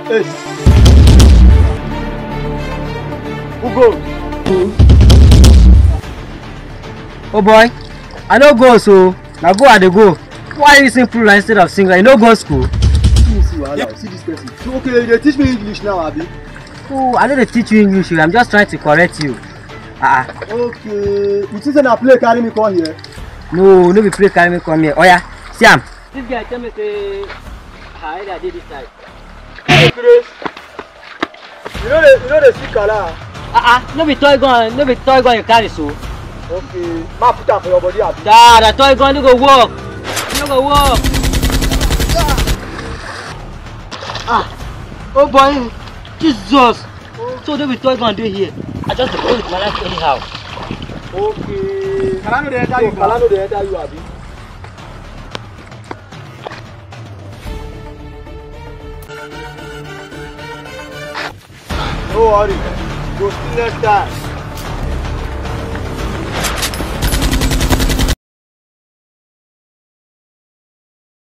Yes. Who go? Oh boy, I no go so. Now go at the go. Why you using plural instead of singular? You no go school? See wahala. See this person. So, okay, they teach me English now, abi. Oh, I don't teach you English. I'm just trying to correct you. Okay. You think na play carry me come here? No be play carry me come here. Oh yeah, see am. This guy tell me say how I did this time. Okay. You know the speak kala. No be toy gun you carry so. Okay. Ma put am for your body, abi. The toy gun no go work. No go work. Oh boy, Jesus. So no be toy gun dey here. I just go with my life anyhow. Okay. Kala no dey enter you. Kala no dey enter you, abi. No worry. Go see next time.